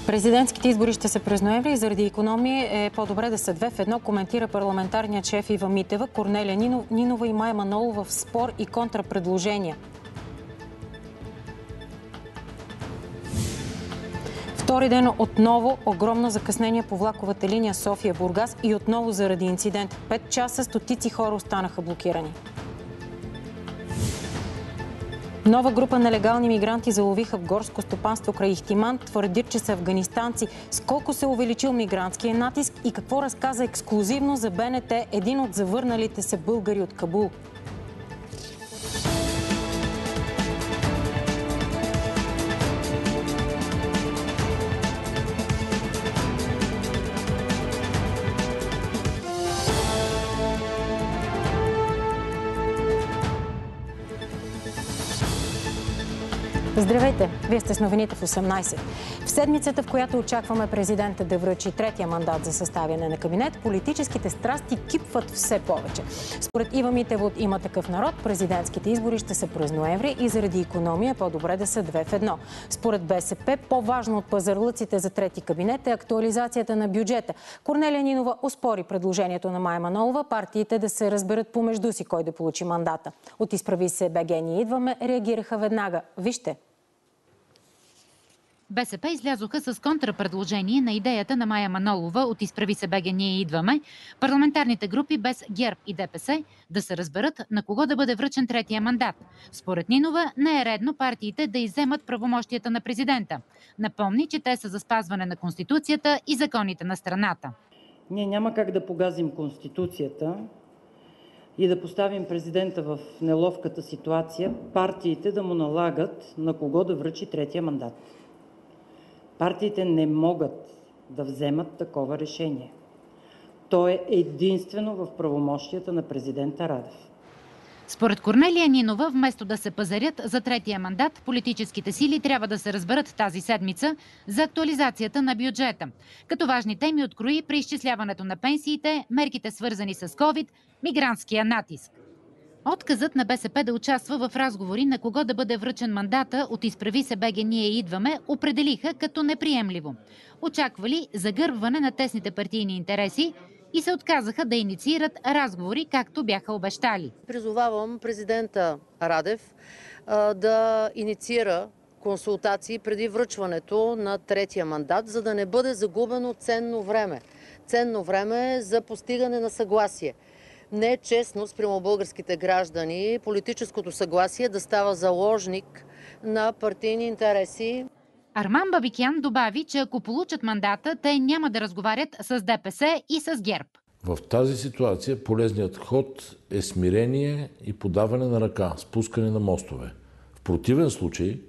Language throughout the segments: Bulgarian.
Президентските избори ще са през ноември и заради икономия е по-добре да са 2 в 1, коментира парламентарният шеф Ива Митева, Корнелия Нинова и Мая Манолова в спор и контрапредложения. Втори ден отново огромно закъснение по влаковата линия София-Бургас и отново заради инцидент. 5 часа стотици хора останаха блокирани. Нова група нелегални мигранти заловиха в горско стопанство край Ихтиман. Твърдят, че са афганистанци. С колко се увеличил мигрантския натиск и какво разказа ексклузивно за БНТ един от завърналите се българи от Кабул. Здравейте! Вие сте с новините в 18. В седмицата, в която очакваме президента да връчи третия мандат за съставяне на кабинет, политическите страсти кипват все повече. Според Ива Митева от Има такъв народ, президентските избори ще са през ноември и заради икономия е по-добре да са 2 в 1. Според БСП, по-важно от пазарлъците за трети кабинет е актуализацията на бюджета. Корнелия Нинова оспори предложението на Мая Манолова партиите да се разберат помежду си кой да получи мандата. От Изправи се БГ ние идваме реагираха веднага. Вижте! БСП излязоха с контрапредложение на идеята на Мая Манолова от Изправи се БГ ние идваме, парламентарните групи без ГЕРБ и ДПС да се разберат на кого да бъде връчен третия мандат. Според Нинова не е редно партиите да изземат правомощията на президента. Напомни, че те са за спазване на Конституцията и законите на страната. Ние няма как да погазим Конституцията и да поставим президента в неловката ситуация партиите да му налагат на кого да връчи третия мандат. Партиите не могат да вземат такова решение. То е единствено в правомощията на президента Радев. Според Корнелия Нинова, вместо да се пазарят за третия мандат, политическите сили трябва да се разберат тази седмица за актуализацията на бюджета. Като важни теми открои преизчисляването на пенсиите, мерките свързани с COVID, мигрантския натиск. Отказът на БСП да участва в разговори на кого да бъде връчен мандата от Изправи се БГ ние идваме определиха като неприемливо. Очаквали загърбване на тесните партийни интереси и се отказаха да инициират разговори, както бяха обещали. Призовавам президента Радев да инициира консултации преди връчването на третия мандат, за да не бъде загубено ценно време. Ценно време за постигане на съгласие. Не е честно спрямо българските граждани политическото съгласие да става заложник на партийни интереси. Арман Бабикян добави, че ако получат мандата, те няма да разговарят с ДПС и с ГЕРБ. В тази ситуация полезният ход е смирение и подаване на ръка, спускане на мостове. В противен случай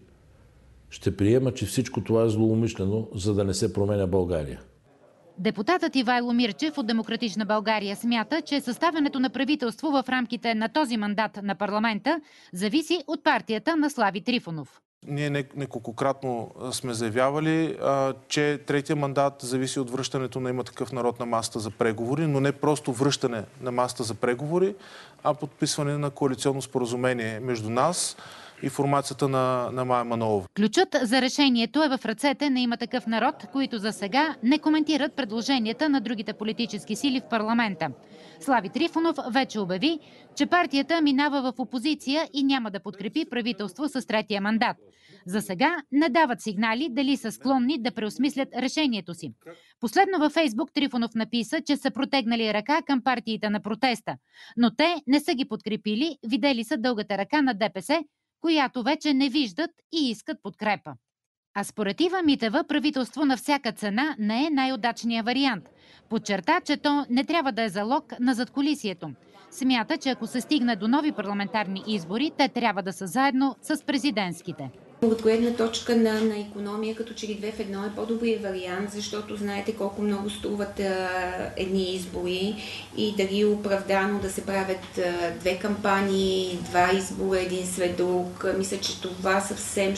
ще приема, че всичко това е злоумишлено, за да не се променя България. Депутатът Ивайло Мирчев от Демократична България смята, че съставянето на правителство в рамките на този мандат на парламента зависи от партията на Слави Трифонов. Ние неколкократно сме заявявали, че третия мандат зависи от връщането на Има такъв народ на масата за преговори, но не просто връщане на масата за преговори, а подписване на коалиционно споразумение между нас и формацията на Мая Манолова. Ключът за решението е в ръцете на Има такъв народ, които за сега не коментират предложенията на другите политически сили в парламента. Слави Трифонов вече обяви, че партията минава в опозиция и няма да подкрепи правителство с третия мандат. За сега не дават сигнали дали са склонни да преосмислят решението си. Последно във Фейсбук Трифонов написа, че са протегнали ръка към партиите на протеста, но те не са ги подкрепили, видели са дългата ръка на ДПС, която вече не виждат и искат подкрепа. А според Ива Митева, правителство на всяка цена не е най-удачният вариант. Подчерта, че то не трябва да е залог на задкулисието. Смята, че ако се стигне до нови парламентарни избори, те трябва да са заедно с президентските. От гледна точка на икономия, като че ли 2 в 1 е по-добрият вариант, защото знаете колко много струват едни избори и дали е оправдано да се правят 2 кампании, 2 избора, един след друг. Мисля, че това съвсем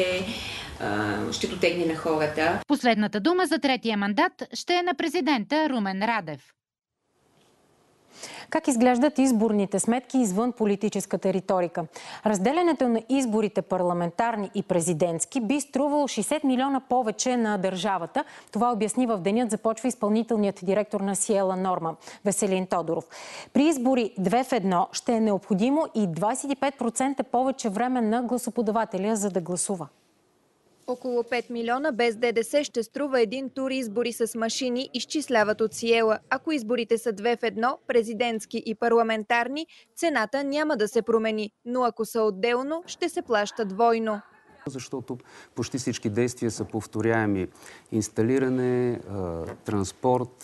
ще дотегне на хората. Последната дума за третия мандат ще е на президента Румен Радев. Как изглеждат изборните сметки извън политическата риторика? Разделянето на изборите парламентарни и президентски би струвало 60 милиона повече на държавата. Това обясни в денят започва изпълнителният директор на Сиела Норма Веселин Тодоров. При избори 2 в 1 ще е необходимо и 25% повече време на гласоподавателя, за да гласува. Около 5 милиона без ДДС ще струва един тур избори с машини, изчисляват от Сиела. Ако изборите са 2 в 1, президентски и парламентарни, цената няма да се промени, но ако са отделно, ще се плаща двойно. Защото почти всички действия са повторяеми. Инсталиране, транспорт,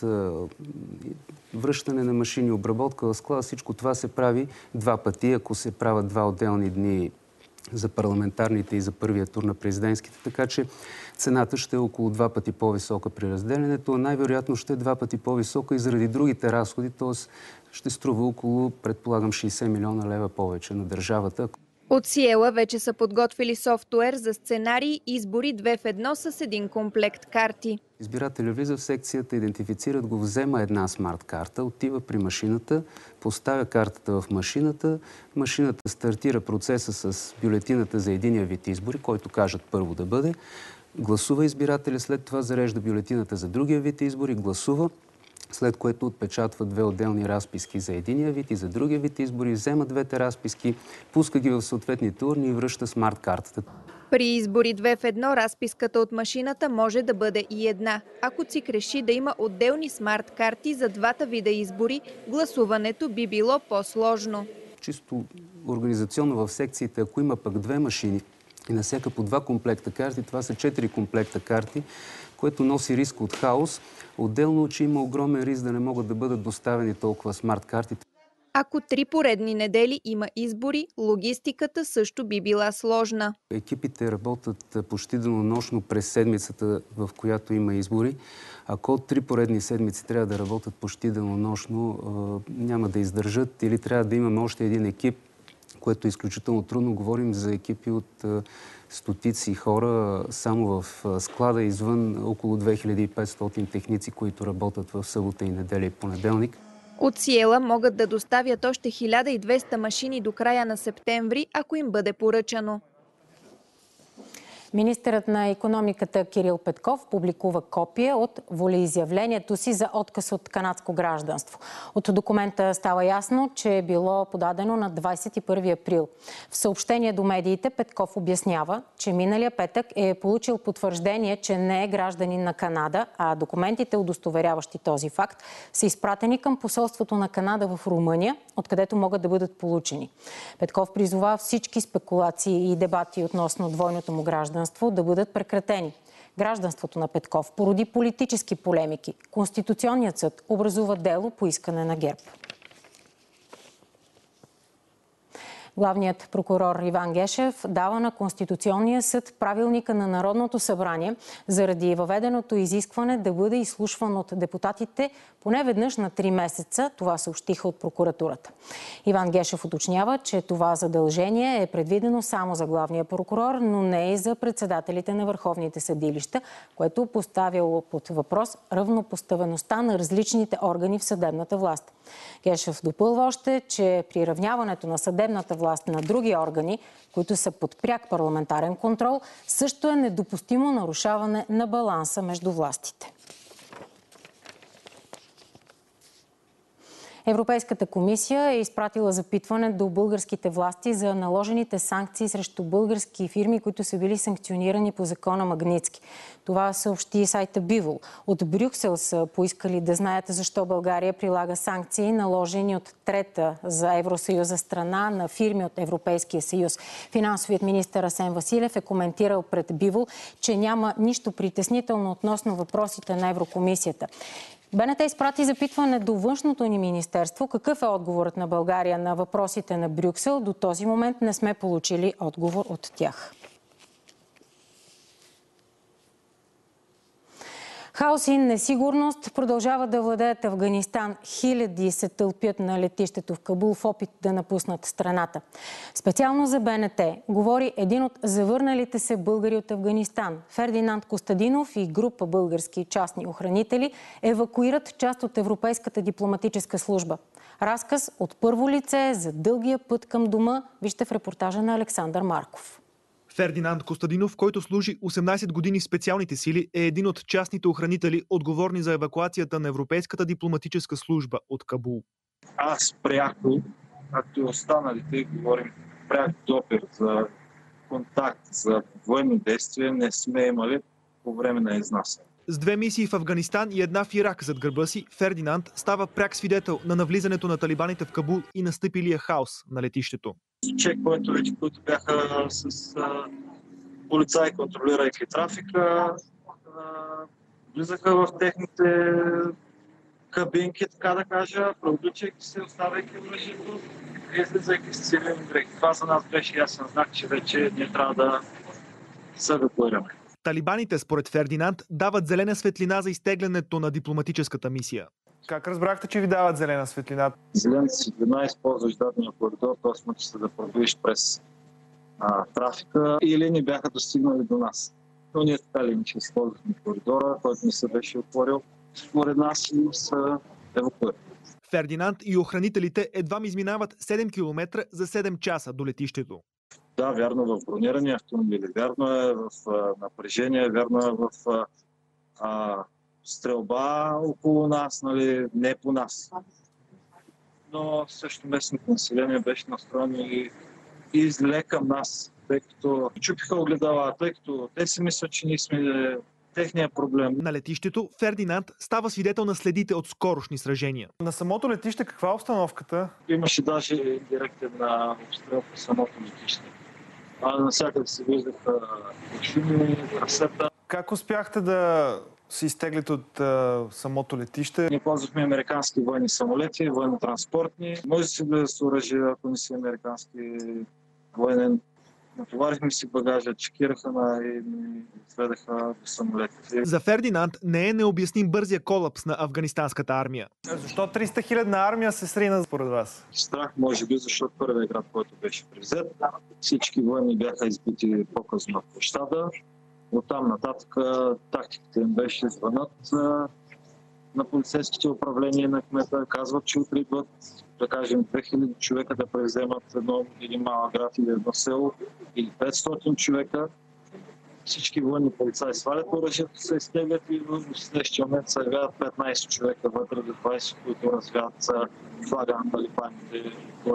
връщане на машини, обработка в склада, всичко това се прави 2 пъти, ако се правят 2 отделни дни за парламентарните и за първия тур на президентските, така че цената ще е около 2 пъти по-висока при разделянето, най-вероятно ще е 2 пъти по-висока и заради другите разходи, т.е. ще струва около, предполагам, 60 милиона лева повече на държавата. От Сиела вече са подготвили софтуер за сценарии избори 2 в 1 с един комплект карти. Избирателя влиза в секцията, идентифицират го, взема една смарт карта, отива при машината, поставя картата в машината, машината стартира процеса с бюлетината за единия вид избори, който кажат първо да бъде, гласува избирателя, след това зарежда бюлетината за другия вид избори, гласува, след което отпечатва 2 отделни разписки за единия вид и за другия вид избори, взема 2 разписки, пуска ги в съответните урни и връща смарт картата. При избори 2 в 1 разписката от машината може да бъде и една. Ако ЦИК реши да има отделни смарт карти за двата вида избори, гласуването би било по-сложно. Чисто организационно в секциите, ако има пък 2 машини и на всяка по 2 комплекта карти, това са 4 комплекта карти, което носи риск от хаос. Отделно, че има огромен риск да не могат да бъдат доставени толкова смарт карти. Ако 3 поредни недели има избори, логистиката също би била сложна. Екипите работят почти денонощно през седмицата, в която има избори. Ако от 3 поредни седмици трябва да работят почти денонощно, няма да издържат или трябва да имаме още един екип, което е изключително трудно. Говорим за екипи от стотици хора само в склада, извън около 2500 техници, които работят в събота и неделя и понеделник. От Сиела могат да доставят още 1200 машини до края на септември, ако им бъде поръчано. Министърът на икономиката Кирил Петков публикува копие от волеизявлението си за отказ от канадско гражданство. От документа става ясно, че е било подадено на 21 април. В съобщение до медиите Петков обяснява, че миналия петък е получил потвърждение, че не е гражданин на Канада, а документите, удостоверяващи този факт, са изпратени към посолството на Канада в Румъния, откъдето могат да бъдат получени. Петков призова всички спекулации и дебати относно двойното му гражданство да бъдат прекратени. Гражданството на Петков породи политически полемики. Конституционният съд образува дело по искане на ГЕРБ. Главният прокурор Иван Гешев дава на Конституционния съд правилника на Народното събрание заради въведеното изискване да бъде изслушван от депутатите поне веднъж на 3 месеца. Това съобщиха от прокуратурата. Иван Гешев уточнява, че това задължение е предвидено само за главния прокурор, но не и за председателите на върховните съдилища, което поставяло под въпрос равнопоставеността на различните органи в съдебната власт. Гешев допълва още, че приравняването на съдебната власт на други органи, които са под пряк парламентарен контрол, също е недопустимо нарушаване на баланса между властите. Европейската комисия е изпратила запитване до българските власти за наложените санкции срещу български фирми, които са били санкционирани по закона Магнитски. Това съобщи сайта Бивол. От Брюксел са поискали да знаят защо България прилага санкции, наложени от трета за Евросъюза страна на фирми от Европейския съюз. Финансовият министър Асен Василев е коментирал пред Бивол, че няма нищо притеснително относно въпросите на Еврокомисията. БНТ изпрати запитване до външното ни министерство. Какъв е отговорът на България на въпросите на Брюксел? До този момент не сме получили отговор от тях. Хаос и несигурност продължават да владеят Афганистан. Хиляди се тълпят на летището в Кабул в опит да напуснат страната. Специално за БНТ говори един от завърналите се българи от Афганистан. Фердинанд Костадинов и група български частни охранители евакуират част от Европейската дипломатическа служба. Разказ от първо лице за дългия път към дома. Вижте в репортажа на Александър Марков. Фердинанд Костадинов, който служи 18 години в специалните сили, е един от частните охранители, отговорни за евакуацията на Европейската дипломатическа служба от Кабул. Аз пряко, както и останалите, говорим пряк допир за контакт, за военни действия, не сме имали по време на изнасяне. С 2 мисии в Афганистан и една в Ирак зад гърба си, Фердинанд става пряк свидетел на навлизането на талибаните в Кабул и настъпилия хаос на летището. Чекпоинтовете, които бяха с полицаи, контролирайки трафика, влизаха в техните кабинки, така да кажа, преобличайки се, оставяйки оръжието и излизайки с цивилен дрехи. Това за нас беше ясен знак, че вече ние трябва да се евакуираме. Талибаните, според Фердинанд, дават зелена светлина за изтеглянето на дипломатическата мисия. Как разбрахте, че ви дават зелена светлина? Зелена светлина използваш дадения коридор, т.е. можеш да продължиш през трафика или не бяха достигнали до нас. Но ние така ли че използвахме коридора, който ни се беше отворил според нас и са евакуирани. Фердинанд и охранителите едва изминават 7 км за 7 часа до летището. Да, вярно в бронирани автомобили, вярно е в напрежение, вярно е в стрелба около нас, нали, не по нас. Но също местното население беше настроено и зле към нас, тъй като чупиха огледала, тъй като те си мислят, че ние сме техния проблем. На летището Фердинанд става свидетел на следите от скорошни сражения. На самото летище каква е обстановката? Имаше даже директен обстрел по самото летище. Навсякъде се виждаха машини, трасета. Как успяхте да се изтеглите от самото летище? Ние ползвахме американски военни самолети, военно-транспортни. Може да си влезе с оръжие, ако не си американски военен. Натоварихме си багажа, чекираха и сведаха до самолетите. За Фердинанд не е необясним бързия колапс на афганистанската армия. Защо 300 хилядна армия се срина според вас? Страх, може би, защото първият град, който беше превзет, всички военни бяха избити по-късно на площада. Оттам нататък тактиката им беше звънат на полицейските управления на кмета, казват, че утре идват, да кажем, 2000 човека да превземат едно или малък град или едно село, или 500 човека. Всички военни полицаи свалят оръжието, се изтеглят и в следващия момент се явяват 15 човека вътре до 20, които развяват флага на талибаните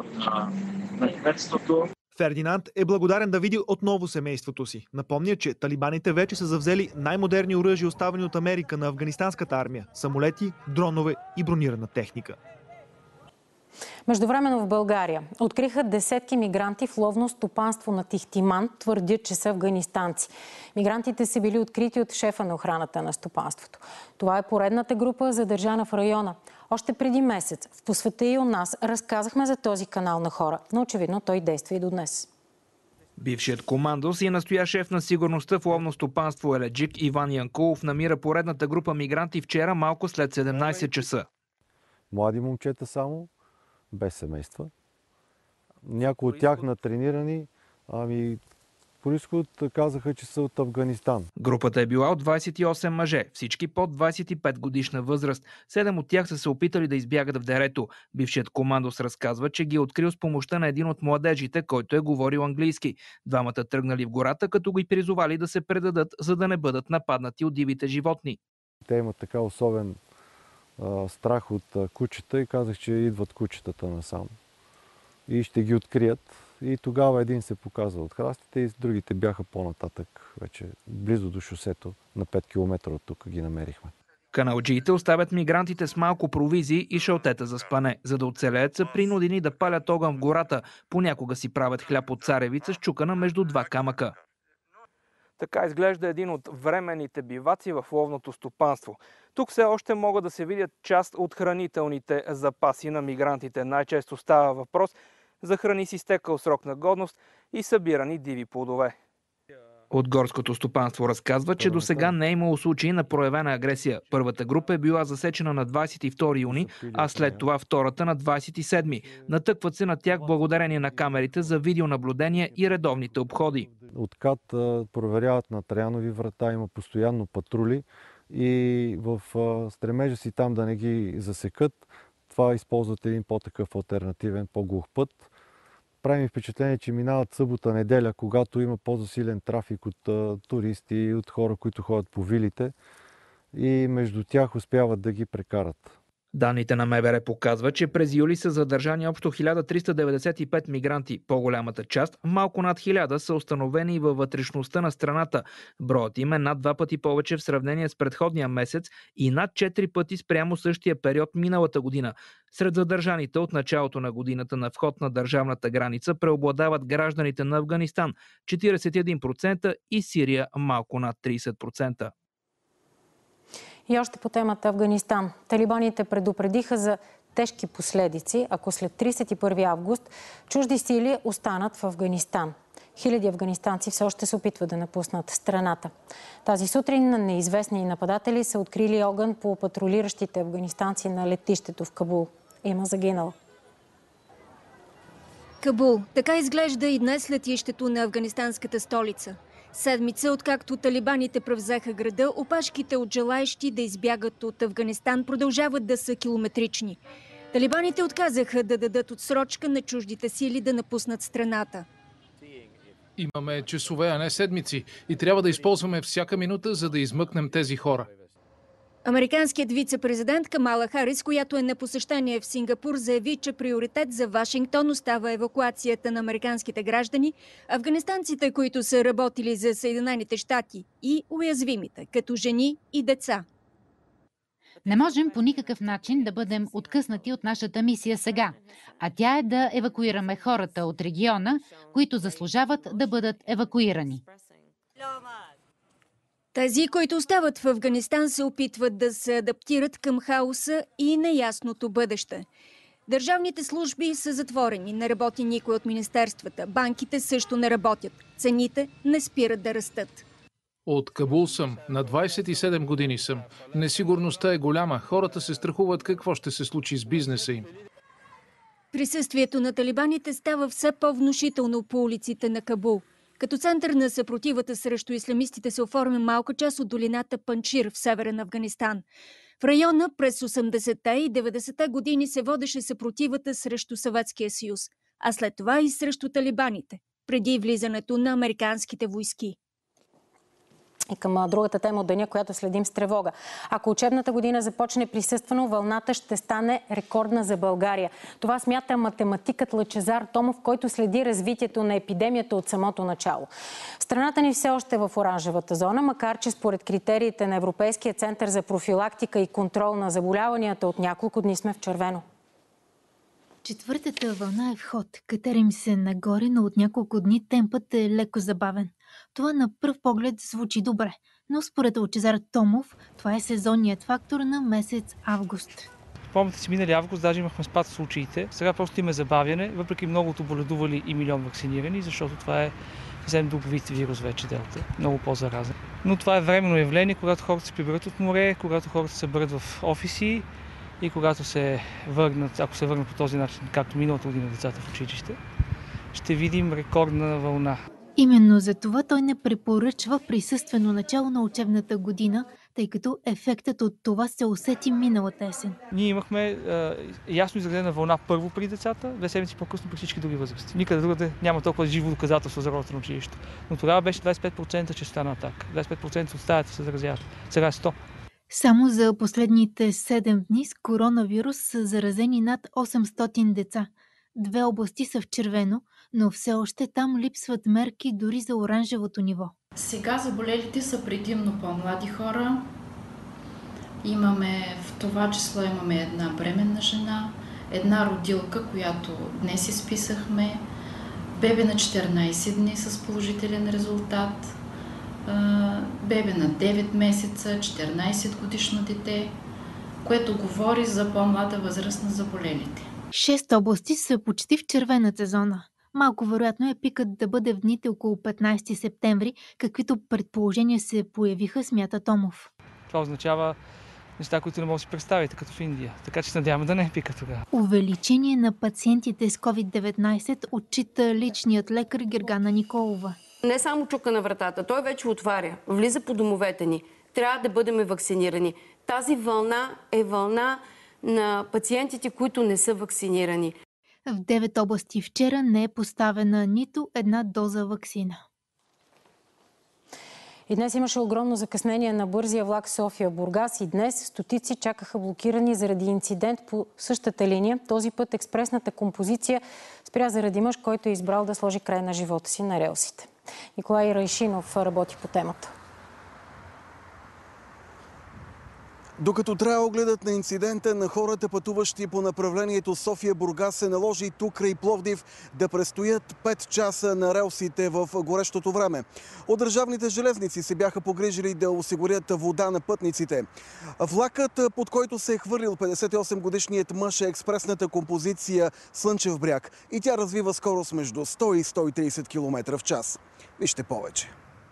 на кметството. Фердинанд е благодарен да види отново семейството си. Напомня, че талибаните вече са завзели най-модерни оръжия, оставени от Америка на афганистанската армия – самолети, дронове и бронирана техника. Междувременно в България откриха десетки мигранти в ловно стопанство на Тихтиман. Твърдят, че са афганистанци. Мигрантите са били открити от шефа на охраната на стопанството. Това е поредната група, задържана в района. Още преди месец в По света и у нас разказахме за този канал на хора, но очевидно той действа и до днес. Бившият командос и настоящ шеф на сигурността в ловно стопанство Еледжик Иван Янкулов намира поредната група мигранти вчера малко след 17 часа. Млади момчета само, без семейства. Някои от тях натренирани, по изход казаха, че са от Афганистан. Групата е била от 28 мъже, всички под 25 годишна възраст. 7 от тях са се опитали да избягат в дерето. Бившият командос разказва, че ги е открил с помощта на един от младежите, който е говорил английски. Двамата тръгнали в гората, като ги призовали да се предадат, за да не бъдат нападнати от дивите животни. Те имат така особен страх от кучета и казах, че идват кучетата насам. И ще ги открият. И тогава един се показва от храстите и другите бяха по-нататък, вече близо до шосето, на 5 км от тук ги намерихме. Каналджиите оставят мигрантите с малко провизии и шалтета за спане. За да оцелеят са принудени да палят огън в гората. Понякога си правят хляб от царевица, счукана между два камъка. Така изглежда един от временните биваци в ловното стопанство. Тук все още могат да се видят част от хранителните запаси на мигрантите. Най-често става въпрос за храни с изтекъл срок на годност и събирани диви плодове. От горското стопанство разказва, че до сега не е имало случаи на проявена агресия. Първата група е била засечена на 22 юни, а след това втората на 27. Натъкват се на тях благодарение на камерите за видеонаблюдение и редовните обходи. Откат проверяват на Траянови врата, има постоянно патрули и в стремежа си там да не ги засекат, затова използват един по-такъв алтернативен, по-глух път. Прави ми впечатление, че минават събота-неделя, когато има по-засилен трафик от туристи и от хора, които ходят по вилите и между тях успяват да ги прекарат. Данните на МВР показват, че през юли са задържани общо 1395 мигранти. По-голямата част, малко над 1000, са установени във вътрешността на страната. Броят им е над 2 пъти повече в сравнение с предходния месец и над 4 пъти спрямо същия период миналата година. Сред задържаните от началото на годината на вход на държавната граница преобладават гражданите на Афганистан – 41% и Сирия – малко над 30%. И още по темата Афганистан. Талибаните предупредиха за тежки последици, ако след 31 август чужди сили останат в Афганистан. Хиляди афганистанци все още се опитват да напуснат страната. Тази сутрин на неизвестни нападатели са открили огън по патрулиращите афганистанци на летището в Кабул. Има загинал. Кабул. Така изглежда и днес летището на афганистанската столица. Седмица, откакто талибаните превзеха града, опашките от желаещи да избягат от Афганистан продължават да са километрични. Талибаните отказаха да дадат отсрочка на чуждите сили да напуснат страната. Имаме часове, а не седмици и трябва да използваме всяка минута, за да измъкнем тези хора. Американският вице-президент Камала Харис, която е на посещение в Сингапур, заяви, че приоритет за Вашингтон остава евакуацията на американските граждани, афганистанците, които са работили за Съединените щати, и уязвимите, като жени и деца. Не можем по никакъв начин да бъдем откъснати от нашата мисия сега, а тя е да евакуираме хората от региона, които заслужават да бъдат евакуирани. Тези, които остават в Афганистан, се опитват да се адаптират към хаоса и неясното бъдеще. Държавните служби са затворени, не работи никой от министерствата. Банките също не работят. Цените не спират да растат. От Кабул съм. На 27 години съм. Несигурността е голяма. Хората се страхуват какво ще се случи с бизнеса им. Присъствието на талибаните става все по-внушително по улиците на Кабул. Като център на съпротивата срещу ислямистите се оформя малка част от долината Панчир в северен Афганистан. В района през 80-те и 90-те години се водеше съпротивата срещу Съветския съюз, а след това и срещу талибаните, преди влизането на американските войски. И към другата тема от деня, която следим с тревога. Ако учебната година започне присъствено, вълната ще стане рекордна за България. Това смята математикът Лъчезар Томов, който следи развитието на епидемията от самото начало. Страната ни все още е в оранжевата зона, макар че според критериите на Европейския център за профилактика и контрол на заболяванията от няколко дни сме в червено. Четвъртата вълна е в ход. Катерим се нагоре, но от няколко дни темпът е леко забавен. Това на пръв поглед звучи добре, но според Лъчезар Томов, това е сезонният фактор на месец август. Помните си, минали август даже имахме спад в случаите. Сега просто има забавяне, въпреки многото боледували и милион вакцинирани, защото това е съвсем друг вид вирус вече Делта, много по-заразен. Но това е временно явление, когато хората се приберат от море, когато хората се съберат в офиси и когато се върнат, ако се върнат по този начин, както миналата година децата в училище, ще видим рекордна вълна. Именно за това той не препоръчва присъствено начало на учебната година, тъй като ефектът от това се усети миналата есен. Ние имахме ясно изразена вълна първо при децата, 2 седмици по-късно при всички други възрасти. Никъде другаде няма толкова живо доказателство за ролята на училище. Но тогава беше 25% честа на атака. 25% от стаята се заразяват. Сега е 100%. Само за последните 7 дни с коронавирус са заразени над 800 деца. 2 области са в червено, но все още там липсват мерки дори за оранжевото ниво. Сега заболелите са предимно по-млади хора. В това число имаме една бременна жена, една родилка, която днес изписахме, бебе на 14 дни с положителен резултат, бебе на 9 месеца, 14 годишно дете, което говори за по-млада възраст на заболелите. 6 области са почти в червената зона. Малко вероятно е пикът да бъде в дните около 15 септември, каквито предположения се появиха, смята Томов. Това означава неща, които не може да си представите, като в Индия. Така че надяваме да не е пика тогава. Увеличение на пациентите с COVID-19 отчита личният лекар Гергана Николова. Не само чука на вратата, той вече отваря, влиза по домовете ни. Трябва да бъдем вакцинирани. Тази вълна е вълна на пациентите, които не са вакцинирани. В 9 области вчера не е поставена нито една доза ваксина. И днес имаше огромно закъснение на бързия влак София-Бургас и днес стотици чакаха блокирани заради инцидент по същата линия. Този път експресната композиция спря заради мъж, който е избрал да сложи край на живота си на релсите. Николай Райшинов работи по темата. Докато трае огледът на инцидента, на хората, пътуващи по направлението София-Бургас, се наложи тук край Пловдив да престоят 5 часа на релсите в горещото време. От държавните железници се бяха погрижили да осигурят вода на пътниците. Влакът, под който се е хвърлил 58-годишният мъж, е експресната композиция Слънчев бряг и тя развива скорост между 100 и 130 км в час. Вижте повече.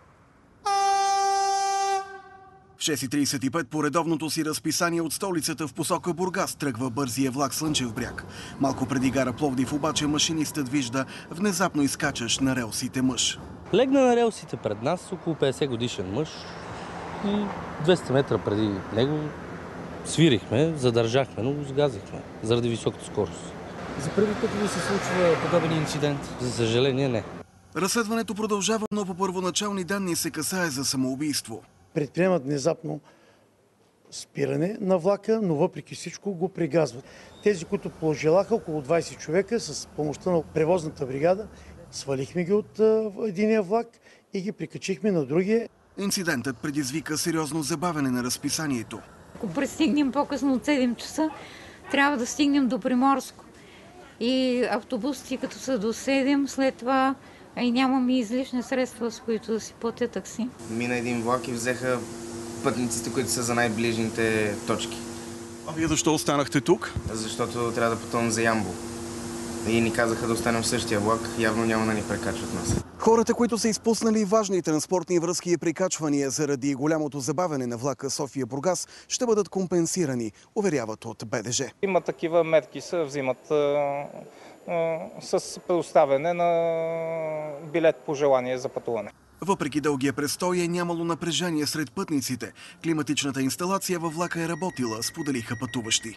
В 6:35 по редовното си разписание от столицата в посока Бургас тръгва бързия влак Слънчев бряг. Малко преди гара Пловдив обаче машинистът вижда внезапно изкачащ на релсите мъж. Легна на релсите пред нас около 50 годишен мъж и 200 метра преди него свирихме, задържахме, но го сгазихме заради високата скорост. За първи път ли се случва подобен инцидент? За съжаление не. Разследването продължава, но по първоначални данни се касае за самоубийство. Предприемат внезапно спиране на влака, но въпреки всичко го прегазват. Тези, които пожелаха, около 20 човека, с помощта на превозната бригада, свалихме ги от единия влак и ги прикачихме на другия. Инцидентът предизвика сериозно забавяне на разписанието. Ако пристигнем по-късно от 7 часа, трябва да стигнем до Приморско. И автобусите, като са до 7, след това и нямаме излишни средства, с които да си платя такси. Мина един влак и взеха пътниците, които са за най-ближните точки. А вие защо останахте тук? Защото трябва да пътувам за Ямбол. И ни казаха да останем в същия влак, явно няма да ни прекачват нас. Хората, които са изпуснали важни транспортни връзки и прикачвания заради голямото забавяне на влака София-Бургас, ще бъдат компенсирани, уверяват от БДЖ. Има такива мерки, се взимат с предоставяне на билет по желание за пътуване. Въпреки дългия престой е нямало напрежение сред пътниците. Климатичната инсталация във влака е работила, споделиха пътуващи.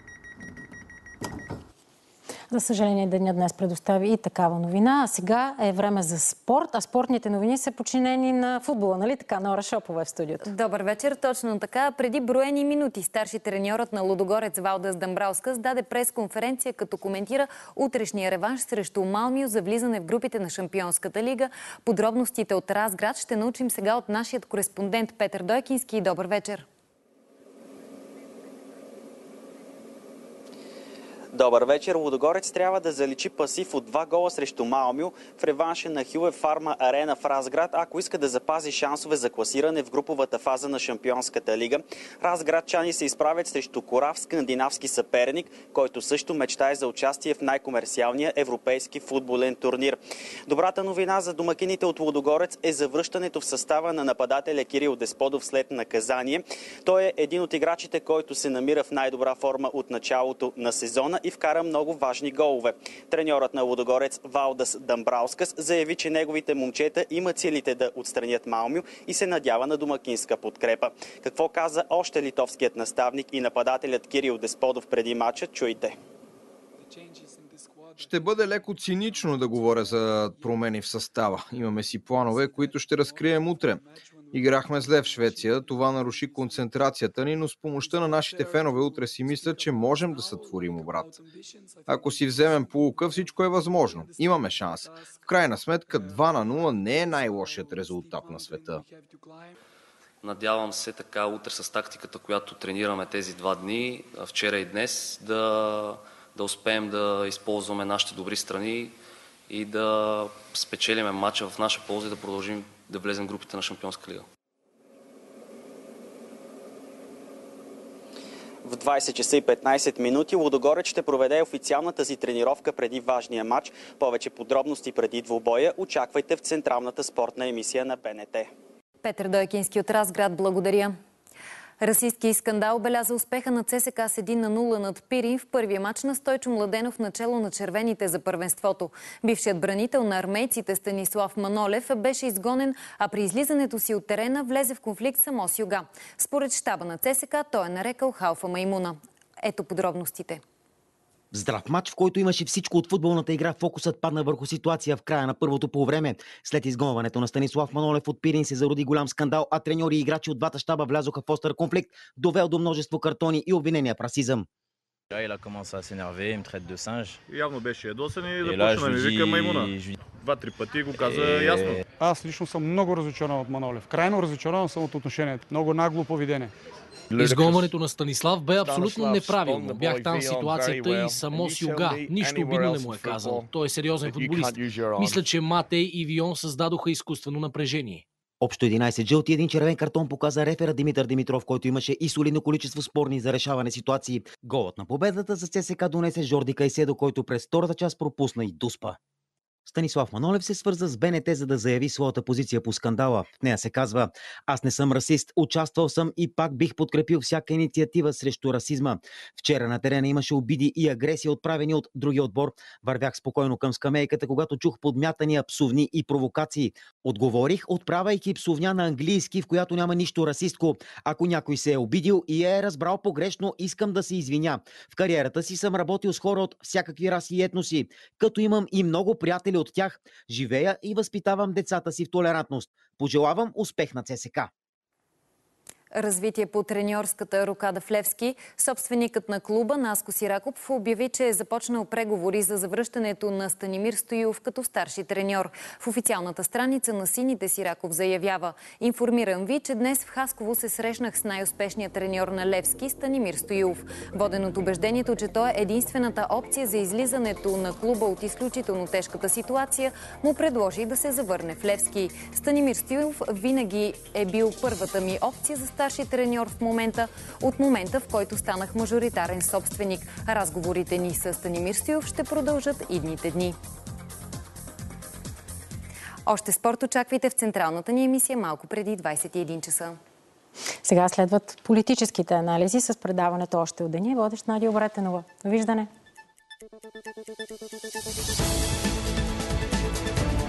За съжаление, денят днес предостави и такава новина. А сега е време за спорт, а спортните новини са подчинени на футбола, нали така? Нора Шопова е в студиото. Добър вечер, точно така. Преди броени минути старши треньорът на Лудогорец Валдас Дамбраускас даде пресконференция, като коментира утрешния реванш срещу Малмио за влизане в групите на Шампионската лига. Подробностите от Разград ще научим сега от нашият кореспондент Петър Дойкински. Добър вечер! Добър вечер. Лудогорец трябва да заличи пасив от 2 гола срещу Малмио в реванша на Хюе Фарма Арена в Разград, ако иска да запази шансове за класиране в груповата фаза на Шампионската лига. Разградчани се изправят срещу Корав, скандинавски съперник, който също мечтае за участие в най-комерциалния европейски футболен турнир. Добрата новина за домакините от Лудогорец е завръщането в състава на нападателя Кирил Десподов след наказание. Той е един от играчите, който се намира в най-добра форма от началото на сезона и вкара много важни голове. Треньорът на Лудогорец Валдас Дамбраускас заяви, че неговите момчета имат силите да отстранят Малмио и се надява на домакинска подкрепа. Какво каза още литовският наставник и нападателят Кирил Десподов преди матча? Чуйте. Ще бъде леко цинично да говоря за промени в състава. Имаме си планове, които ще разкрием утре. Играхме зле в Швеция, това наруши концентрацията ни, но с помощта на нашите фенове утре си мислят, че можем да сътворим обрат. Ако си вземем поука, всичко е възможно. Имаме шанс. В крайна сметка 2-0 не е най-лошият резултат на света. Надявам се така утре с тактиката, която тренираме тези 2 дни, вчера и днес, да успеем да използваме нашите добри страни и да спечелиме матча в наша полза и да продължим да влезем в групите на Шампионска лига. В 20 часа и 15 минути Лудогорец ще проведе официалната си тренировка преди важния матч. Повече подробности преди двубоя очаквайте в централната спортна емисия на БНТ. Петър Дойкински от Разград, благодаря. Расистки скандал беляза успеха на ЦСКА с 1-0 над Пирин в първия матч на Стойчо Младенов начело на червените за първенството. Бившият бранител на армейците Станислав Манолев беше изгонен, а при излизането си от терена влезе в конфликт с Амос Юга. Според щаба на ЦСКА той е нарекал Халфа Маймуна. Ето подробностите. В здрав матч, в който имаше всичко от футболната игра, фокусът падна върху ситуация в края на първото полувреме. След изгонването на Станислав Манолев от Пирин се зароди голям скандал, а треньори и играчи от двата щаба влязоха в остър конфликт, довел до множество картони и обвинения в расизъм. Il a commencé à s'énerver, il me traite de singe. Явно беше ядосан и започна да ми вика маймуна. Два-три пъти го каза ясно. Аз лично съм много разочарован от Манолев. Крайно разочарован съм от отношението. Много нагло поведение. Изгонването на Станислав бе абсолютно неправилно. Бях там в ситуацията и само с юга. Нищо обидно не му е казал. Той е сериозен футболист. Мисля, че Матей и Вион създадоха изкуствено напрежение. Общо 11 жълти и един червен картон показа рефера Димитър Димитров, който имаше и солидно количество спорни за решаване ситуации. Голът на победата за ЦСКА донесе Жорди Кайседо, който през втората част пропусна и дуспа. Станислав Манолев се свърза с БНТ, за да заяви своята позиция по скандала. В нея се казва: "Аз не съм расист, участвал съм и пак бих подкрепил всяка инициатива срещу расизма. Вчера на терена имаше обиди и агресия, отправени от другия отбор. Вървях спокойно към скамейката, когато чух подмятания, псувни и провокации. Отговорих, отправяйки псувня на английски, в която няма нищо расистко. Ако някой се е обидил и е разбрал погрешно, искам да се извиня. В кариерата си съм работил с хора от всякакви раси и етноси, като имам и много приятели от тях. Живея и възпитавам децата си в толерантност. Пожелавам успех на ЦСКА." Развитие по треньорската рокада в Левски. Собственикът на клуба Наско Сираков обяви, че е започнал преговори за завръщането на Станимир Стоилов като старши треньор. В официалната страница на сините Сираков заявява: "Информирам ви, че днес в Хасково се срещнах с най-успешния треньор на Левски Станимир Стоилов. Воден от убеждението, че той е единствената опция за излизането на клуба от изключително тежката ситуация, му предложи да се завърне в Левски. Станимир Стоилов винаги е бил първата ми опция за старши треньор в момента, от момента, в който станах мажоритарен собственик. Разговорите ни с Станимир Стоилов ще продължат идните дни." Още спорт очаквайте в централната ни емисия малко преди 21 часа. Сега следват политическите анализи с предаването "Още от деня", водещ Надя Обретенова. Довиждане!